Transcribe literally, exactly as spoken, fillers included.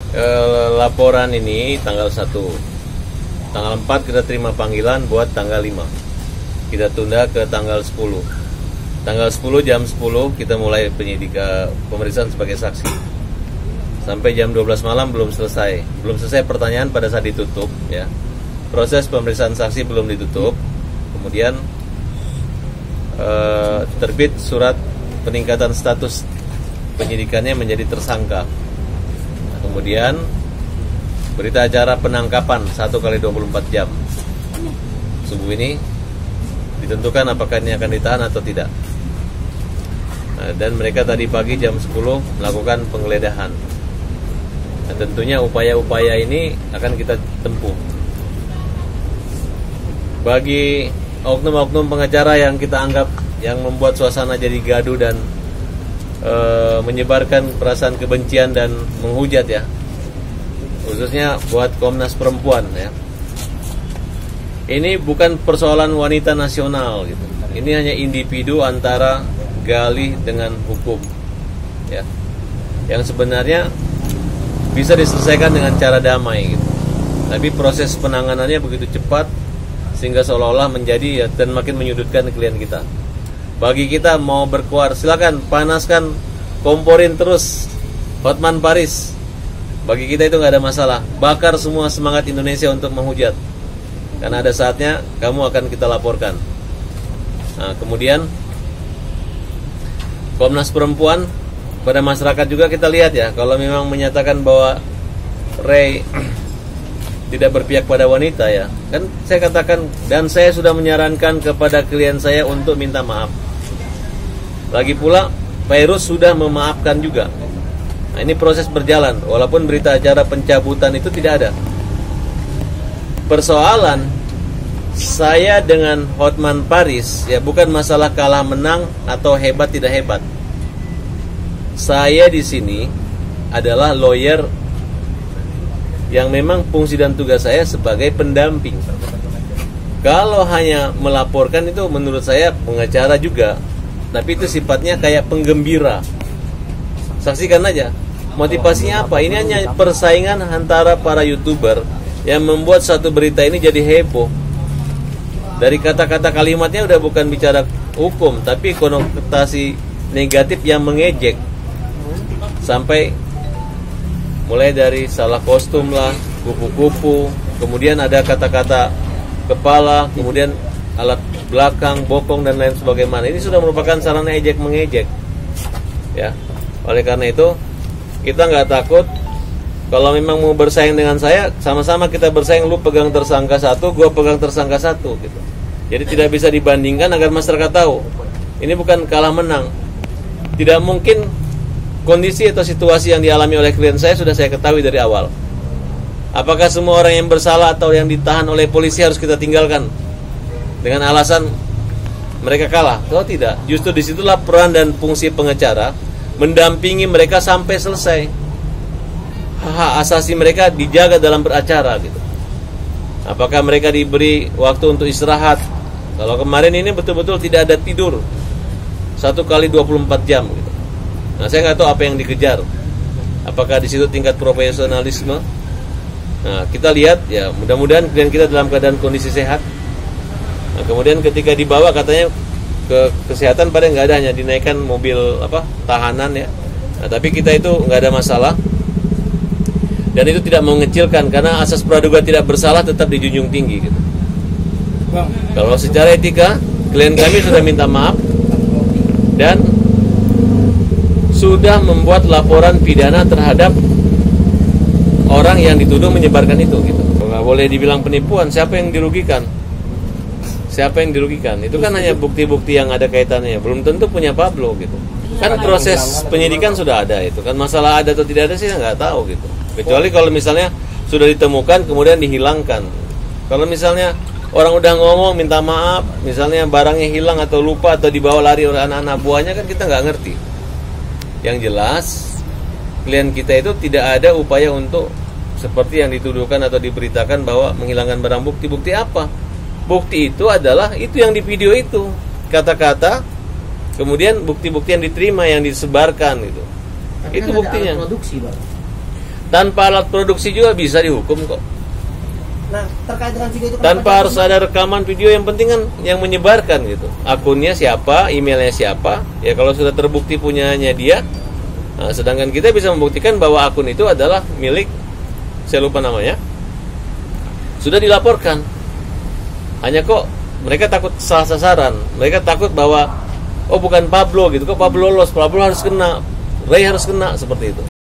eh, laporan ini tanggal satu. Tanggal empat kita terima panggilan buat tanggal lima. Kita tunda ke tanggal sepuluh. Tanggal sepuluh jam sepuluh kita mulai penyidikan pemeriksaan sebagai saksi. Sampai jam dua belas malam belum selesai. Belum selesai pertanyaan pada saat ditutup ya. Proses pemeriksaan saksi belum ditutup. Kemudian eh, terbit surat peningkatan status penyidikannya menjadi tersangka. Nah, kemudian berita acara penangkapan satu kali dua puluh empat jam. Subuh ini ditentukan apakah ini akan ditahan atau tidak. Nah, dan mereka tadi pagi jam sepuluh melakukan penggeledahan. Nah, tentunya upaya-upaya ini akan kita tempuh. Bagi oknum-oknum pengacara yang kita anggap yang membuat suasana jadi gaduh dan e, menyebarkan perasaan kebencian dan menghujat ya, khususnya buat Komnas Perempuan ya. Ini bukan persoalan wanita nasional gitu. Ini hanya individu antara Galih dengan hukum ya. Yang sebenarnya bisa diselesaikan dengan cara damai gitu. Tapi proses penanganannya begitu cepat sehingga seolah-olah menjadi ya, dan makin menyudutkan klien kita. Bagi kita mau berkuar, silakan panaskan, komporin terus Hotman Paris. Bagi kita itu nggak ada masalah. Bakar semua semangat Indonesia untuk menghujat. Karena ada saatnya kamu akan kita laporkan. Nah, kemudian Komnas Perempuan pada masyarakat juga kita lihat ya, kalau memang menyatakan bahwa Ray tidak berpihak pada wanita ya, kan saya katakan dan saya sudah menyarankan kepada klien saya untuk minta maaf. Lagi pula Fairuz sudah memaafkan juga. Nah, ini proses berjalan, walaupun berita acara pencabutan itu tidak ada. Persoalan saya dengan Hotman Paris ya bukan masalah kalah menang atau hebat tidak hebat. Saya di sini adalah lawyer yang memang fungsi dan tugas saya sebagai pendamping. Kalau hanya melaporkan itu menurut saya pengacara juga, tapi itu sifatnya kayak penggembira. Saksikan aja. Motivasinya apa? Ini hanya persaingan antara para YouTuber yang membuat satu berita ini jadi heboh. Dari kata-kata kalimatnya udah bukan bicara hukum, tapi konotasi negatif yang mengejek. Sampai mulai dari salah kostum lah, kupu-kupu, kemudian ada kata-kata kepala, kemudian alat belakang, bokong dan lain sebagainya. Ini sudah merupakan sarana ejek mengejek. Ya. Oleh karena itu, kita nggak takut kalau memang mau bersaing dengan saya, sama-sama kita bersaing, lu pegang tersangka satu, gua pegang tersangka satu gitu. Jadi tidak bisa dibandingkan agar masyarakat tahu. Ini bukan kalah menang. Tidak mungkin kondisi atau situasi yang dialami oleh klien saya sudah saya ketahui dari awal. Apakah semua orang yang bersalah atau yang ditahan oleh polisi harus kita tinggalkan dengan alasan mereka kalah? Oh tidak. Justru disitulah peran dan fungsi pengacara mendampingi mereka sampai selesai. Hak asasi mereka dijaga dalam beracara gitu. Apakah mereka diberi waktu untuk istirahat? Kalau kemarin ini betul-betul tidak ada tidur satu kali dua puluh empat jam gitu. Nah, saya nggak tahu apa yang dikejar. Apakah di situ tingkat profesionalisme? Nah, kita lihat ya, mudah-mudahan klien kita dalam keadaan kondisi sehat. Nah, kemudian ketika dibawa katanya ke kesehatan pada nggak ada, hanya dinaikkan mobil apa tahanan ya. Nah, tapi kita itu nggak ada masalah. Dan itu tidak mengecilkan karena asas praduga tidak bersalah tetap dijunjung tinggi gitu. Bang. Kalau secara etika klien kami sudah minta maaf dan sudah membuat laporan pidana terhadap orang yang dituduh menyebarkan itu gitu. Nggak boleh dibilang penipuan. Siapa yang dirugikan? Siapa yang dirugikan? Itu kan hanya bukti-bukti yang ada kaitannya. Belum tentu punya Pablo gitu. Kan proses penyidikan sudah ada itu. Kan masalah ada atau tidak ada sih nggak tahu gitu. Kecuali kalau misalnya sudah ditemukan kemudian dihilangkan. Kalau misalnya orang udah ngomong minta maaf, misalnya barangnya hilang atau lupa atau dibawa lari oleh anak-anak buahnya, kan kita nggak ngerti. Yang jelas klien kita itu tidak ada upaya untuk seperti yang dituduhkan atau diberitakan bahwa menghilangkan barang bukti. Bukti apa? Bukti itu adalah itu yang di video itu, kata-kata, kemudian bukti-bukti yang diterima, yang disebarkan gitu. Tapi itu kan buktinya. Produksi, Bang. Tanpa alat produksi juga bisa dihukum kok. Nah, terkait dengan video itu Tanpa harus ada rekaman video, yang penting kan yang menyebarkan gitu. Akunnya siapa, emailnya siapa. Ya kalau sudah terbukti punyanya dia, nah, sedangkan kita bisa membuktikan bahwa akun itu adalah milik, saya lupa namanya, sudah dilaporkan. Hanya kok mereka takut salah sasaran. Mereka takut bahwa oh bukan Pablo gitu, kok Pablo lolos, Pablo harus kena, Ray harus kena, seperti itu.